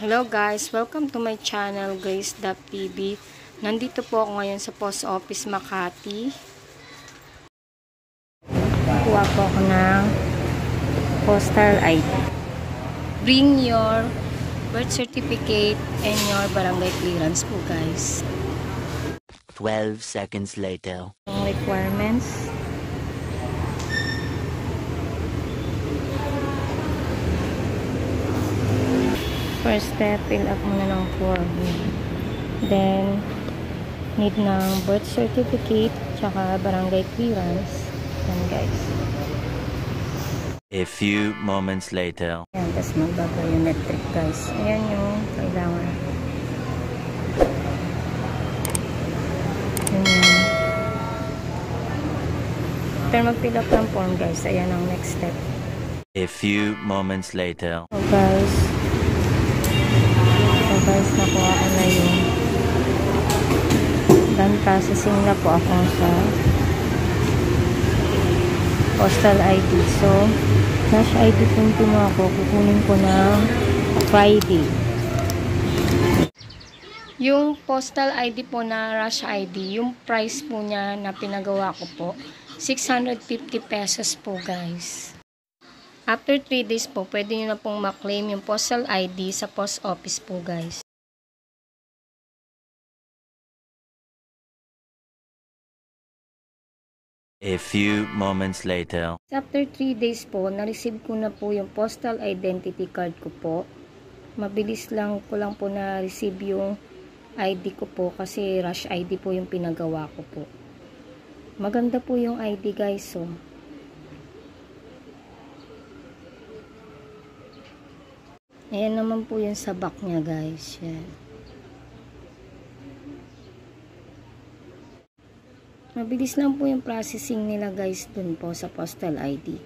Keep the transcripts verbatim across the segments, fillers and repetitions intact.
Hello guys, welcome to my channel Grace dot T V. Nandito po ako ngayon sa Post Office Makati. Kuha po ako ng Postal I D. Bring your birth certificate and your barangay clearance po guys. twelve seconds later. Requirements. First step, fill up muna ng form. Then, need ng birth certificate, tsaka barangay clearance. Yan guys. A few moments later. Yan, tapos mag-biometric guys. Ayan yung kailangan. Yan yun. After mag-fill up ng form guys, ayan ang next step. A few moments later. So guys, so guys, nakuha ko na yung done processing na po ako sa Postal I D. So, cash I D po yung ako. Kukunin ko na Friday. Yung Postal I D po na Rush I D, yung price po niya na pinagawa ko po, six hundred fifty pesos po guys. After three days po, pwede nyo na pong maklaim yung Postal I D sa post office po guys. A few moments later. After three days po, na-receive ko na po yung postal identity card ko po. Mabilis lang ko lang po na-receive yung I D ko po kasi Rush I D po yung pinagawa ko po. Maganda po yung I D guys, so. Ayan naman po yung sa back niya guys. Yan. Mabilis lang po yung processing nila guys dun po sa Postal I D.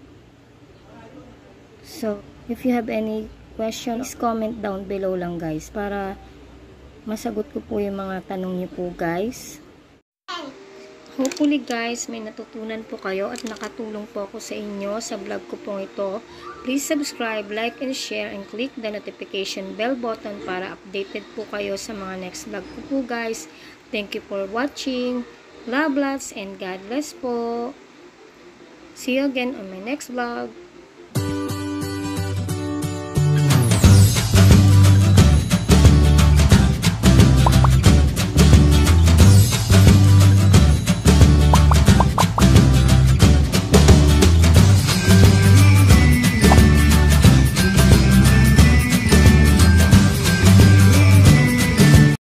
So, if you have any questions, comment down below lang guys para masagot ko po yung mga tanong niyo po guys. Hopefully guys, may natutunan po kayo at nakatulong po ako sa inyo sa vlog ko po ito. Please subscribe, like, and share, and click the notification bell button para updated po kayo sa mga next vlog ko po guys. Thank you for watching. Love lots and God bless po. See you again on my next vlog.